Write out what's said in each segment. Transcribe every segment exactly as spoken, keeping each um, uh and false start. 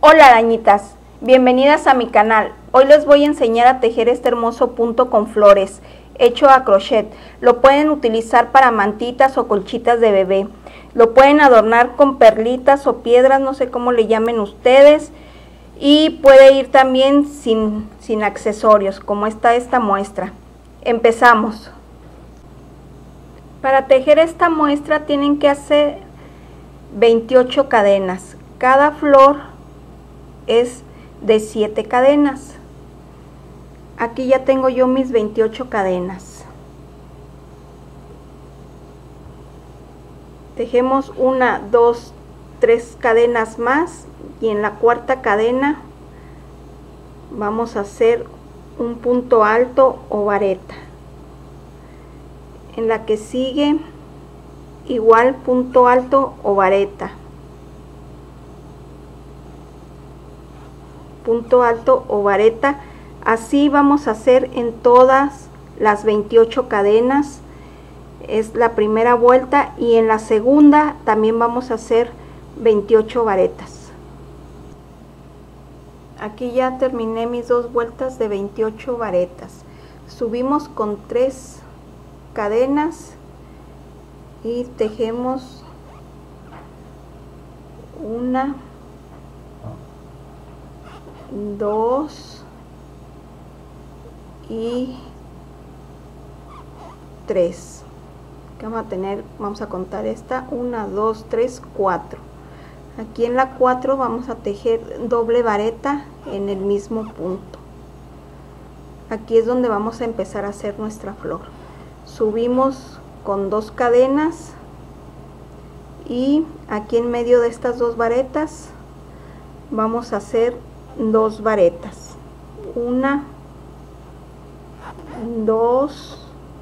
Hola arañitas, bienvenidas a mi canal. Hoy les voy a enseñar a tejer este hermoso punto con flores, hecho a crochet. Lo pueden utilizar para mantitas o colchitas de bebé. Lo pueden adornar con perlitas o piedras, no sé cómo le llamen ustedes. Y puede ir también sin, sin accesorios, como está esta muestra. Empezamos. Para tejer esta muestra tienen que hacer veintiocho cadenas. Cada flor es de siete cadenas. Aquí ya tengo yo mis veintiocho cadenas. Tejemos una, dos, tres cadenas más y en la cuarta cadena vamos a hacer un punto alto o vareta. En la que sigue igual punto alto o vareta, punto alto o vareta. Así vamos a hacer en todas las veintiocho cadenas. Es la primera vuelta y en la segunda también vamos a hacer veintiocho varetas. Aquí ya terminé mis dos vueltas de veintiocho varetas. Subimos con tres cadenas y tejemos una, dos y tres. Que vamos a tener, vamos a contar esta, una, dos, tres, cuatro. Aquí en la cuatro vamos a tejer doble vareta en el mismo punto. Aquí es donde vamos a empezar a hacer nuestra flor. Subimos con dos cadenas y aquí en medio de estas dos varetas vamos a hacer dos varetas, una, dos,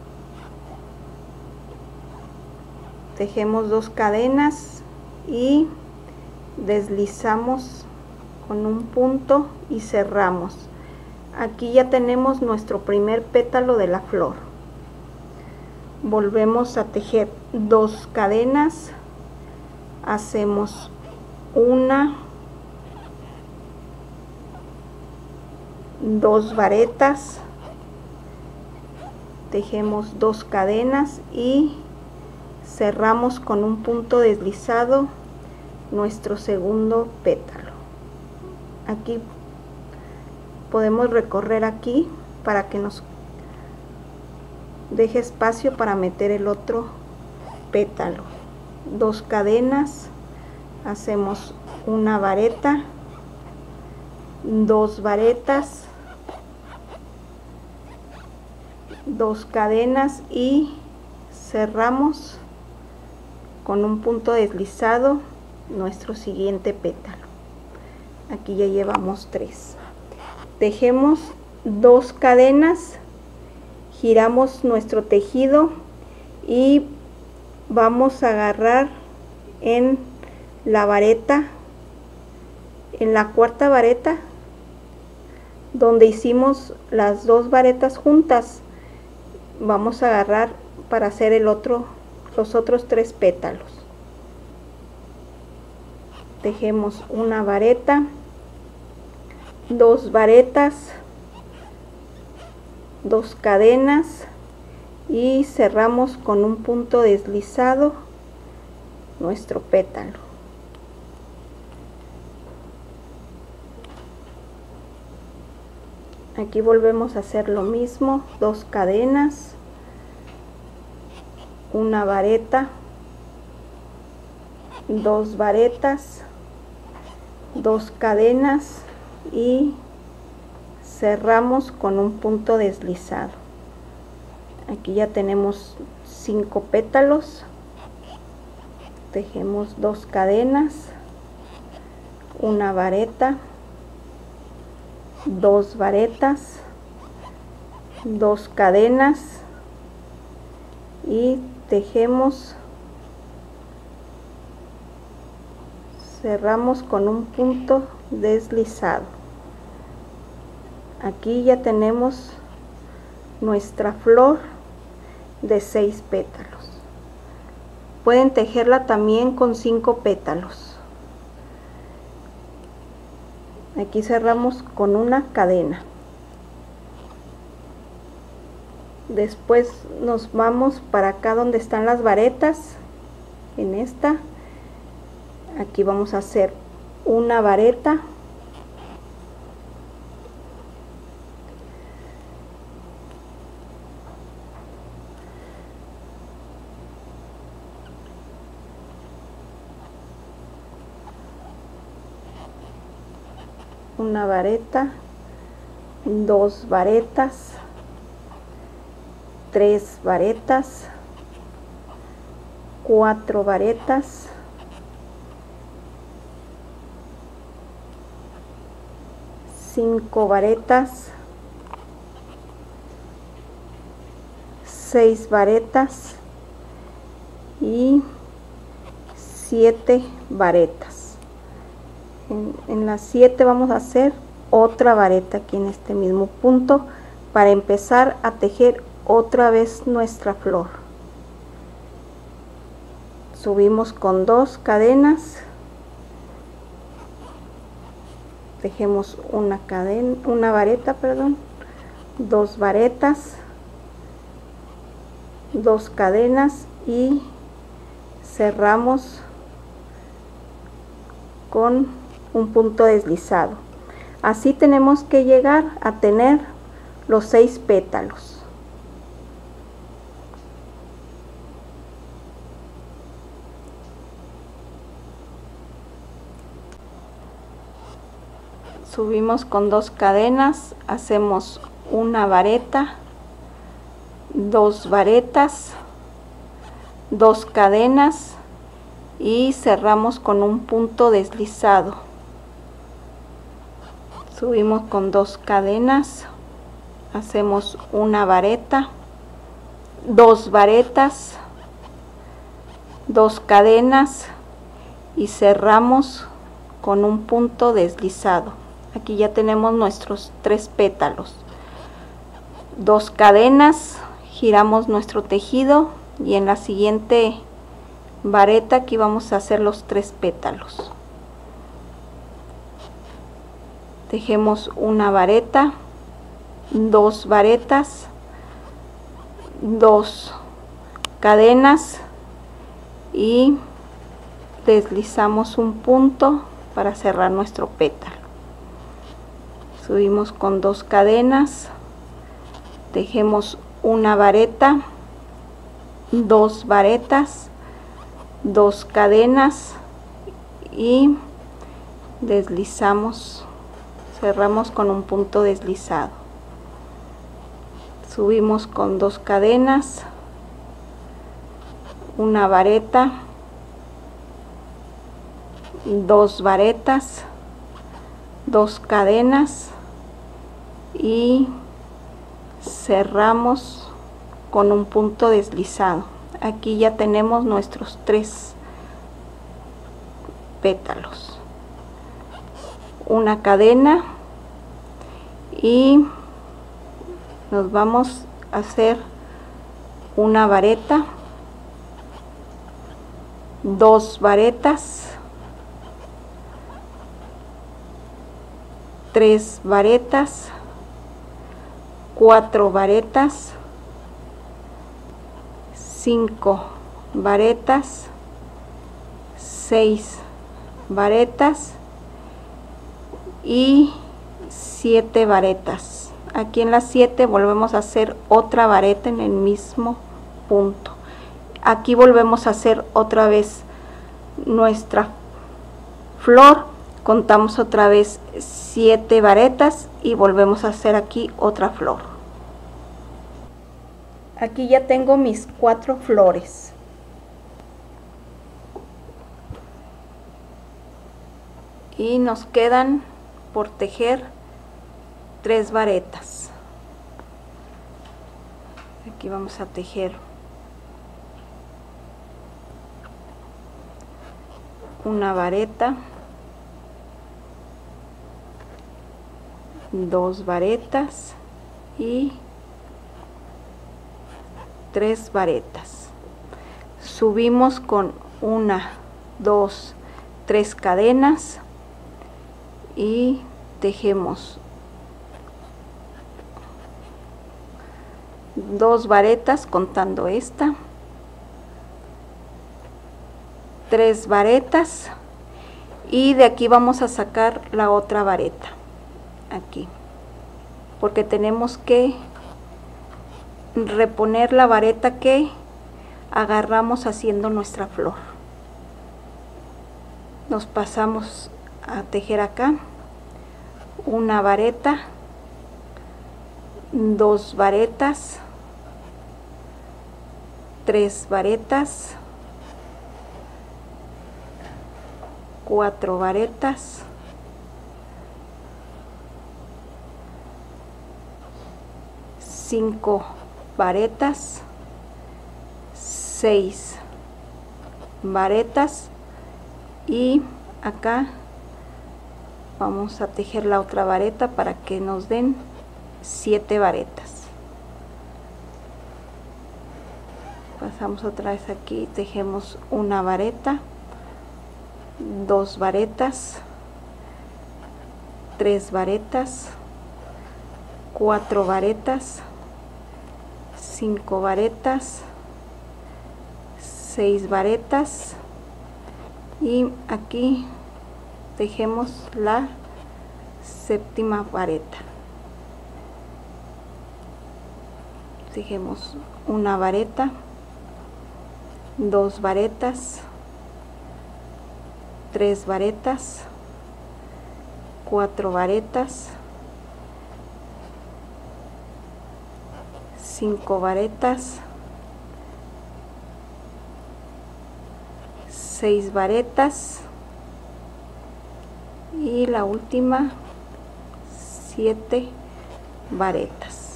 tejemos dos cadenas y deslizamos con un punto y cerramos. Aquí ya tenemos nuestro primer pétalo de la flor. Volvemos a tejer dos cadenas, hacemos una, dos varetas, tejemos dos cadenas y cerramos con un punto deslizado nuestro segundo pétalo. Aquí podemos recorrer aquí para que nos deje espacio para meter el otro pétalo. Dos cadenas, hacemos una vareta, dos varetas, dos cadenas y cerramos con un punto deslizado nuestro siguiente pétalo. Aquí ya llevamos tres. Tejemos dos cadenas, giramos nuestro tejido y vamos a agarrar en la vareta, en la cuarta vareta donde hicimos las dos varetas juntas. Vamos a agarrar para hacer el otro, los otros tres pétalos. Tejemos una vareta, dos varetas, dos cadenas y cerramos con un punto deslizado nuestro pétalo. Aquí volvemos a hacer lo mismo, dos cadenas, una vareta, dos varetas, dos cadenas y cerramos con un punto deslizado. Aquí ya tenemos cinco pétalos. Tejemos dos cadenas, una vareta, dos varetas, dos cadenas y tejemos, cerramos con un punto deslizado. Aquí ya tenemos nuestra flor de seis pétalos. Pueden tejerla también con cinco pétalos. Aquí cerramos con una cadena. Después nos vamos para acá donde están las varetas, en esta. Aquí vamos a hacer una vareta, una vareta, dos varetas, tres varetas, cuatro varetas, cinco varetas, seis varetas y siete varetas. En, en las siete vamos a hacer otra vareta aquí en este mismo punto para empezar a tejer otra vez nuestra flor. Subimos con dos cadenas, tejemos una cadena, una vareta, perdón, dos varetas, dos cadenas y cerramos con un punto deslizado. Así tenemos que llegar a tener los seis pétalos. Subimos con dos cadenas, hacemos una vareta, dos varetas, dos cadenas y cerramos con un punto deslizado. Subimos con dos cadenas, hacemos una vareta, dos varetas, dos cadenas y cerramos con un punto deslizado. Aquí ya tenemos nuestros tres pétalos. Dos cadenas, giramos nuestro tejido y en la siguiente vareta aquí vamos a hacer los tres pétalos. Tejemos una vareta, dos varetas, dos cadenas y deslizamos un punto para cerrar nuestro pétalo. Subimos con dos cadenas, tejemos una vareta, dos varetas, dos cadenas y deslizamos, cerramos con un punto deslizado. Subimos con dos cadenas, una vareta, dos varetas, dos cadenas y cerramos con un punto deslizado. Aquí ya tenemos nuestros tres pétalos. Una cadena y nos vamos a hacer una vareta, dos varetas, tres varetas, cuatro varetas, cinco varetas, seis varetas y siete varetas. Aquí en las siete volvemos a hacer otra vareta en el mismo punto. Aquí volvemos a hacer otra vez nuestra flor, contamos otra vez siete varetas y volvemos a hacer aquí otra flor. Aquí ya tengo mis cuatro flores. Y nos quedan por tejer tres varetas. Aquí vamos a tejer una vareta, dos varetas y tres varetas. Subimos con una, dos, tres cadenas y tejemos dos varetas contando esta, tres varetas, y de aquí vamos a sacar la otra vareta aquí, porque tenemos que reponer la vareta que agarramos haciendo nuestra flor. Nos pasamos a tejer acá una vareta, dos varetas, tres varetas, cuatro varetas, cinco varetas, seis varetas, y acá vamos a tejer la otra vareta para que nos den siete varetas. Pasamos otra vez aquí, tejemos una vareta, dos varetas, tres varetas, cuatro varetas, cinco varetas, seis varetas, y aquí tejemos la séptima vareta. Tejemos una vareta, dos varetas, tres varetas, cuatro varetas, cinco varetas, seis varetas, y la última siete varetas.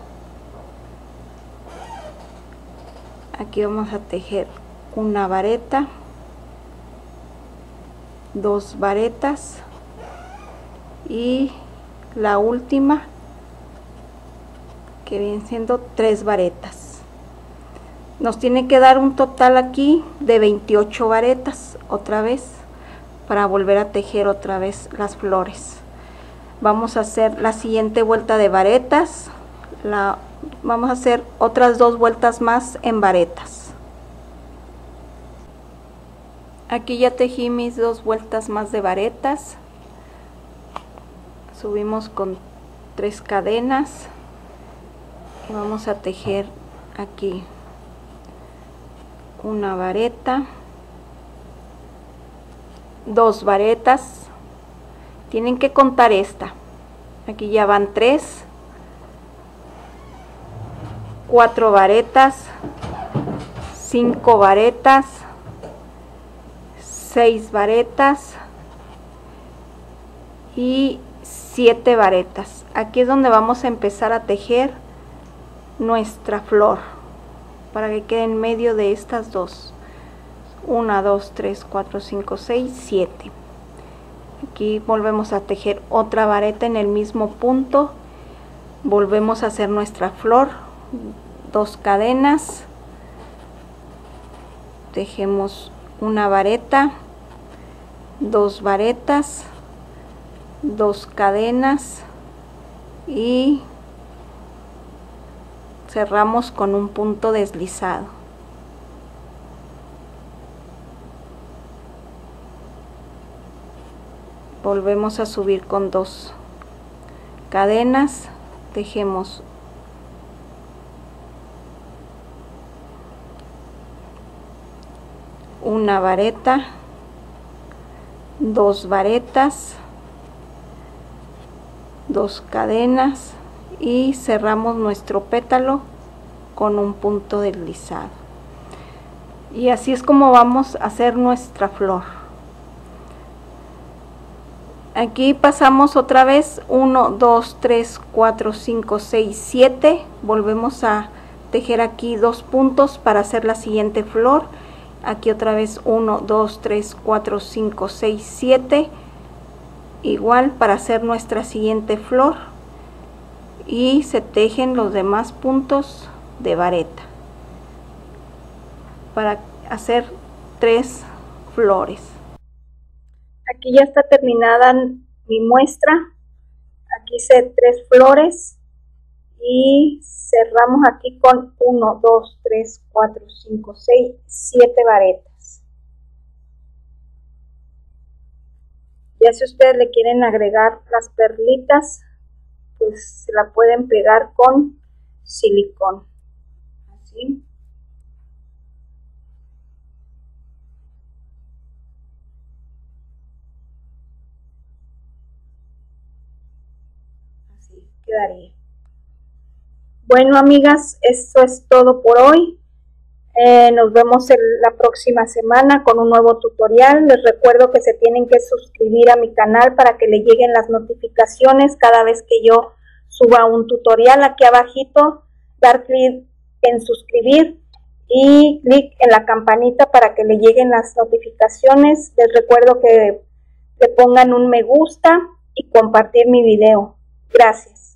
Aquí vamos a tejer una vareta, dos varetas, y la última, que vienen siendo tres varetas. Nos tiene que dar un total aquí de veintiocho varetas otra vez, para volver a tejer otra vez las flores. Vamos a hacer la siguiente vuelta de varetas, la vamos a hacer otras dos vueltas más en varetas. Aquí ya tejí mis dos vueltas más de varetas, subimos con tres cadenas y vamos a tejer aquí una vareta, dos varetas, tienen que contar esta, aquí ya van tres, cuatro varetas, cinco varetas, seis varetas y siete varetas. Aquí es donde vamos a empezar a tejer nuestra flor, para que quede en medio de estas dos. Una, dos, tres, cuatro, cinco, seis, siete. Aquí volvemos a tejer otra vareta en el mismo punto, volvemos a hacer nuestra flor, dos cadenas, tejemos una vareta, dos varetas, dos cadenas y cerramos con un punto deslizado. Volvemos a subir con dos cadenas, tejemos una vareta, dos varetas, dos cadenas y cerramos nuestro pétalo con un punto deslizado. Y así es como vamos a hacer nuestra flor. Aquí pasamos otra vez uno, dos, tres, cuatro, cinco, seis, siete. Volvemos a tejer aquí dos puntos para hacer la siguiente flor. Aquí otra vez uno, dos, tres, cuatro, cinco, seis, siete. Igual para hacer nuestra siguiente flor. Y se tejen los demás puntos de vareta para hacer tres flores. Aquí ya está terminada mi muestra. aquí hice tres flores y cerramos aquí con uno, dos, tres, cuatro, cinco, seis, siete varetas. Ya si ustedes le quieren agregar las perlitas, pues se la pueden pegar con silicón, así. Así quedaría. Bueno, amigas, esto es todo por hoy. Eh, nos vemos en la próxima semana con un nuevo tutorial. Les recuerdo que se tienen que suscribir a mi canal para que le lleguen las notificaciones cada vez que yo suba un tutorial. Aquí abajito, dar clic en suscribir y clic en la campanita para que le lleguen las notificaciones. Les recuerdo que le pongan un me gusta y compartir mi video. Gracias.